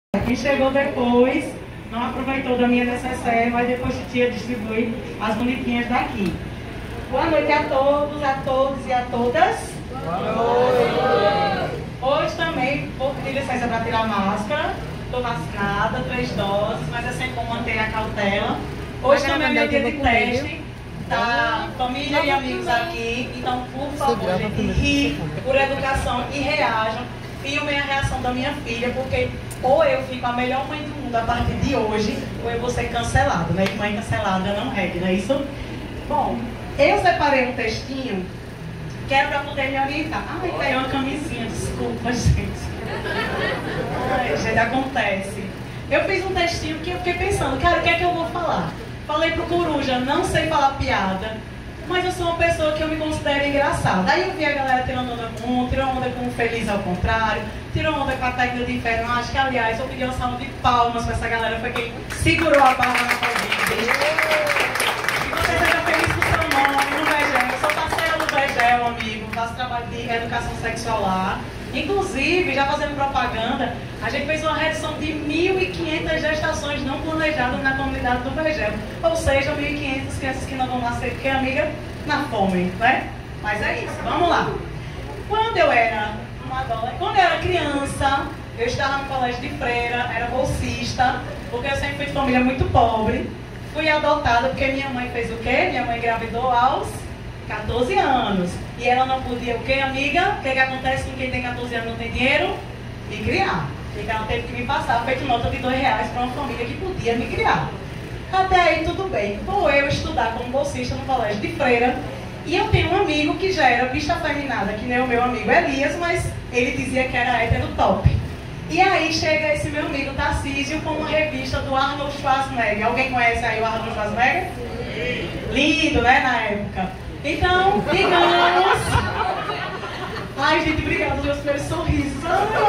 Quem chegou depois, não aproveitou da minha necessaire, mas depois tia distribui as bonitinhas daqui. Boa noite a todos e a todas. Boa noite. Hoje também vou pedir licença para tirar a máscara. Estou vacinada, 3 doses, mas é sempre bom manter a cautela. Hoje também é meu dia de teste. Tá, família e amigos aqui. Então, por favor, gente, ri por educação e reajam. Filmem a reação da minha filha, porque ou eu fico a melhor mãe do mundo a partir de hoje, ou eu vou ser cancelado, né? E mãe cancelada não regue, não é isso? Bom, eu separei um textinho que era para poder me orientar. Ai, caiu uma camisinha, desculpa, gente. Ai, gente, acontece. Eu fiz um textinho que eu fiquei pensando, cara, o que é que eu vou falar? Falei pro Coruja, não sei falar piada, mas eu sou uma pessoa que eu me considero engraçada. Aí eu vi a galera tirando onda com um, tirou onda com um feliz ao contrário, tirou onda com a técnica de inferno. Acho que, aliás, eu pedi uma salva de palmas para essa galera, foi quem segurou a barra na Covid. E você seja feliz com o seu nome, no Vegel. Eu sou parceira do Vegel, amigo, faço trabalho de educação sexual lá. Inclusive, já fazendo propaganda, a gente fez uma redução de 1.500 gestações não planejadas na comunidade do Vegel. Ou seja, 1.500 crianças que não vão nascer, porque, amiga, na fome, né? Mas é isso, vamos lá. Quando eu era criança, eu estava no colégio de freira, era bolsista, porque eu sempre fui de família muito pobre. Fui adotada porque minha mãe fez o quê? Minha mãe engravidou aos 14 anos. E ela não podia o quê, amiga? O que acontece com quem tem 14 anos e não tem dinheiro? Me criar. Então ela teve que me passar, feito nota de R$2 para uma família que podia me criar. Até aí tudo bem. Vou eu estudar como bolsista no colégio de freira. E eu tenho um amigo que já era bicha afeminada, que nem o meu amigo Elias, mas ele dizia que era hétero top. E aí chega esse meu amigo Tarcísio com uma revista do Arnold Schwarzenegger. Alguém conhece aí o Arnold Schwarzenegger? Sim. Lindo, né, na época. Então, digamos... Ai, gente, obrigada pelos meus primeiros sorrisos.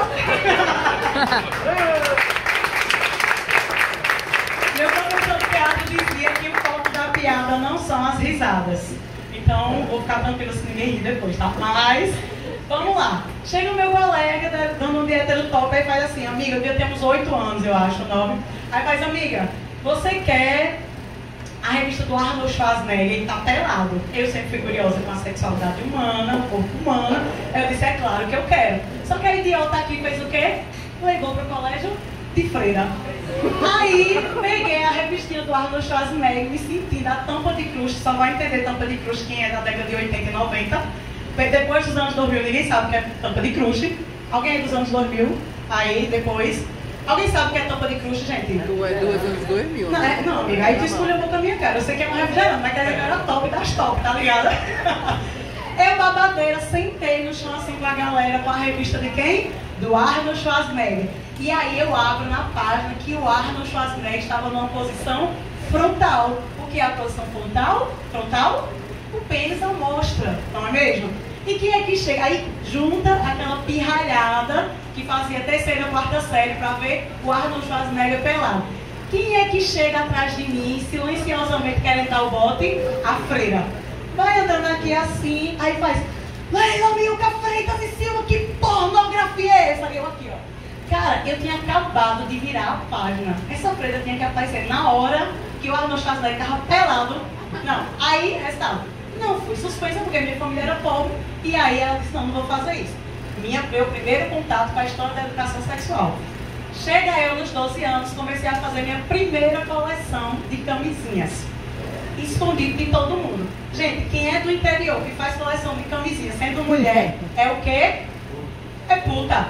Meu professor de teatro dizia que o foco da piada não são as risadas. Então, vou ficar tranquilo se ninguém rir depois, tá? Mas, vamos lá. Chega o meu colega, dando um dia hétero top, aí faz assim, amiga, eu temos 8 anos, eu acho, o nome. Aí faz, amiga, você quer... a revista do Arnold Schwarzenegger, ele tá pelado. Eu sempre fui curiosa com a sexualidade humana, o corpo humano. Eu disse, é claro que eu quero. Só que a idiota aqui fez o quê? Levou pro colégio de freira. Aí, peguei a revistinha do Arnold Schwarzenegger, me senti na tampa de crush. Só vai entender tampa de crush quem é da década de 80 e 90. Depois dos anos 2000, ninguém sabe o que é tampa de crush. Alguém é dos anos 2000? Aí, depois... Alguém sabe o que é tampa de crush, gente? Tu é dos anos 2000. Não, amiga, aí tu escolheu com a minha cara. Eu sei que é uma refrigerante, mas quer dizer que eu era top das top, tá ligado? Eu, babadeira, sentei no chão assim com a galera, com a revista de quem? Do Arnold Schwarzenegger. E aí eu abro na página que o Arnold Schwarzenegger estava numa posição frontal. O que é a posição frontal? Frontal? O pênis à mostra, não é mesmo? E quem é que chega? Aí junta aquela pirralhada que fazia terceira ou quarta série para ver o Arnold Schwarzenegger pelado. Quem é que chega atrás de mim, silenciosamente querendo dar o bote? A freira. Vai andando aqui assim, aí faz... Leila Milka Freitas e Silva, que pornografia é essa? E eu aqui, ó. Cara, eu tinha acabado de virar a página. Essa freira tinha que aparecer na hora que o Arnold Schwarzenegger estava pelado. Não, aí restava. Não, fui suspensa porque minha família era pobre. E aí ela disse, não vou fazer isso. Meu primeiro contato com a história da educação sexual. Chega eu nos 12 anos, comecei a fazer minha primeira coleção de camisinhas. Escondido de todo mundo. Gente, quem é do interior que faz coleção de camisinhas, sendo mulher, é o quê? É puta.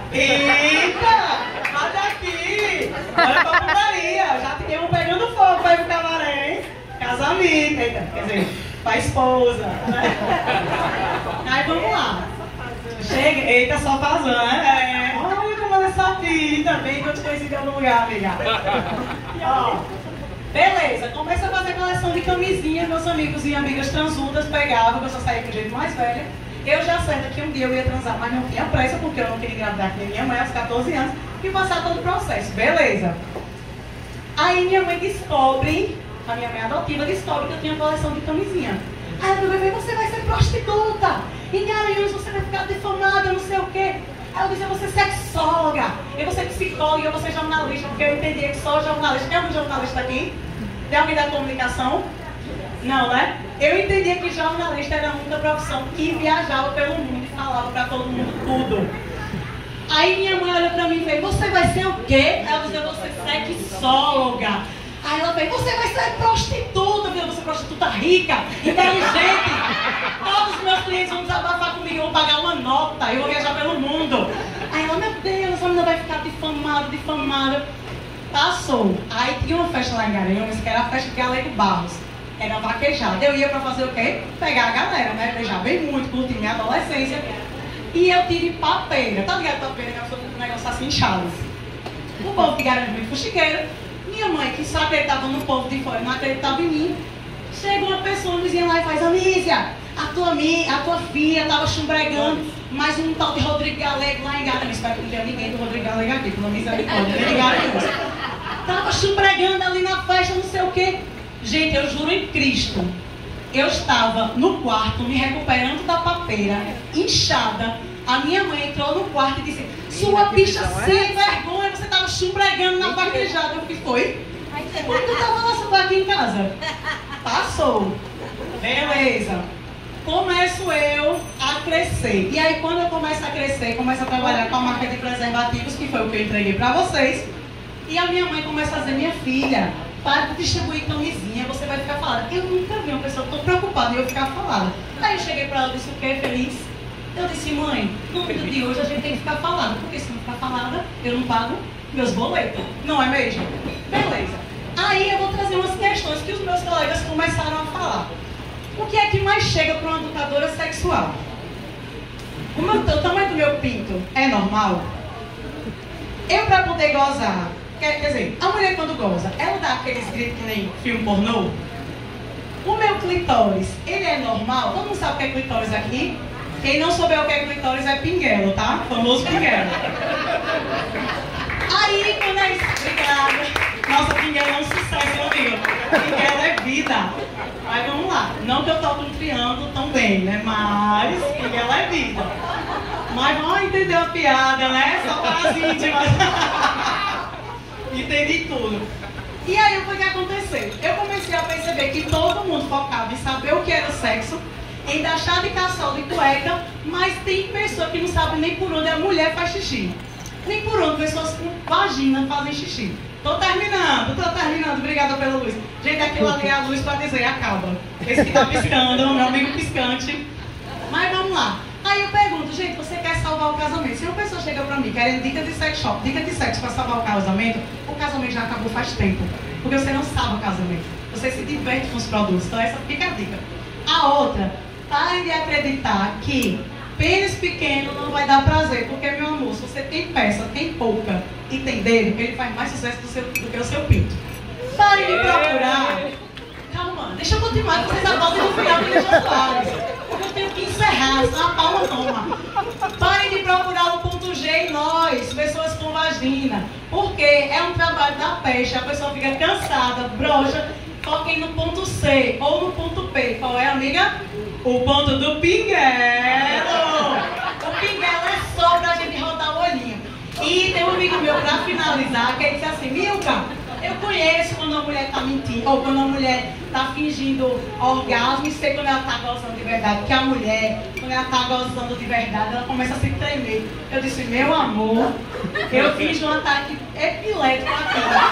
Eita! Vai daqui! Olha pra putaria. Já tem um pegando fogo pra ir pro cabaré. Casamento. Eita, quer dizer, pra esposa. Né? Aí vamos lá. Chega, eita, só fazendo, né? Olha como ela é sabida, bem que eu te conheci em algum lugar, amiga. Ó, beleza, começa a fazer coleção de camisinha, meus amigos e amigas transudas pegavam, eu só saía com o jeito mais velha. Eu já sei que um dia eu ia transar, mas não tinha pressa, porque eu não queria engravidar com minha mãe aos 14 anos e passar todo o processo, beleza. Aí minha mãe descobre, a minha mãe adotiva descobre que eu tinha coleção de camisinha. Aí ela falou, você vai ser prostituta, em Garanhuns você vai ficar defamada, não sei o quê. Aí eu disse, eu vou ser sexóloga, eu vou ser psicóloga, eu vou ser jornalista, porque eu entendia que só jornalista. Tem algum jornalista aqui? Tem alguém da comunicação? Não, né? Eu entendia que jornalista era a única profissão que viajava pelo mundo e falava pra todo mundo tudo. Aí minha mãe olhou pra mim e fez, você vai ser o quê? Ela disse, eu vou ser sexóloga. Aí ela fez, você vai ser prostituta. Eu vou ser prostituta rica, inteligente. Todos os meus clientes vão desabafar comigo, vão pagar uma nota, eu vou viajar pelo mundo. Aí ela, meu Deus, essa menina vai ficar difamada. Passou. Aí tinha uma festa lá em Garanhuns, que era a festa de Galego Barros. Era vaquejada. Eu ia pra fazer o quê? Pegar a galera, né? Beijar bem muito, curtir minha adolescência. E eu tive papeira. Tá ligado papeira? Que é um negócio assim inchado. O povo de Garanhuns muito fuxiqueiro. Minha mãe, que só acreditava no povo de fora, não acreditava em mim. Chega uma pessoa, me dizia lá e faz, Anísia, a tua filha estava chumbregando, mas um tal de Rodrigo Galego lá em Garanhuns. Espero que não tenha ninguém do Rodrigo Galego aqui, pela misericórdia, nem Garanhuns. Estava chumbregando ali na festa, não sei o quê. Gente, eu juro em Cristo, eu estava no quarto, me recuperando da papeira, inchada. A minha mãe entrou no quarto e disse, sua bicha sem vergonha, você estava chumbregando na vaquejada. Eu fiz, foi? Mas tu estava lá aqui em casa? Passou. Beleza. Começo eu a crescer. E aí quando eu começo a crescer, começo a trabalhar com a marca de preservativos, que foi o que eu entreguei para vocês. E a minha mãe começa a dizer, minha filha, para de distribuir camisinha, você vai ficar falada. Eu nunca vi uma pessoa tão preocupada em eu ficar falada. Aí eu cheguei para ela e disse, o quê? Feliz? Eu disse, mãe, no mundo de hoje a gente tem que ficar falada, porque se não ficar falada, eu não pago meus boletos. Não é mesmo? Beleza. Aí eu vou trazer umas questões que os meus colegas começaram a falar. O que é que mais chega para uma educadora sexual? O tamanho do meu pinto é normal? Eu, para poder gozar, quer dizer, a mulher quando goza, ela dá aqueles gritos que nem filme pornô? O meu clitóris, ele é normal? Todo mundo sabe o que é clitóris aqui? Quem não souber o que é clitóris é pinguelo, tá? O famoso pinguelo. Aí, quando é isso, obrigada. Nossa, pinguelo é um sucesso, meu amigo. Pinguelo é vida. Mas vamos lá. Não que eu toque um triângulo tão bem, né? Mas pinguelo é vida. Mas vamos entender a piada, né? Só para as íntimas. Entendi tudo. E aí, o que aconteceu? Eu comecei a perceber que todo mundo focava em saber o que era sexo, em dar chá de caçol de cueca, mas tem pessoa que não sabe nem por onde a mulher faz xixi. Nem por onde pessoas com vagina fazem xixi. Tô terminando, obrigada pela luz. Gente, aquilo ali é a luz para dizer, acaba. Esse que tá piscando, meu amigo piscante. Mas vamos lá. Aí eu pergunto, gente, você quer salvar o casamento? Se uma pessoa chega pra mim querendo dica de sex shop, dica de sexo para salvar o casamento já acabou faz tempo. Porque você não salva o casamento. Você se diverte com os produtos. Então essa fica a dica. A outra, pare de acreditar que pênis pequeno não vai dar prazer, porque, meu amor, se você tem peça, tem pouca e tem dedo, ele faz mais sucesso do que o seu pinto. Pare de procurar. Calma, deixa eu continuar, que vocês apontam no final me deixam claros. Porque eu tenho que encerrar, senão a palma toma. Pare de procurar o ponto G em nós, pessoas com vagina. Porque é um trabalho da peste, a pessoa fica cansada, broxa. Foquem no ponto C ou no ponto P. Qual é, amiga? O ponto do pinguelo. O pinguelo é só pra gente rodar o olhinho. E tem um amigo meu, pra finalizar, que ele disse assim, Milka, eu conheço quando a mulher tá mentindo, ou quando a mulher tá fingindo orgasmo, e sei quando ela tá gozando de verdade. Porque a mulher, quando ela tá gozando de verdade, ela começa a se tremer. Eu disse, meu amor, eu fiz um ataque epilético aqui.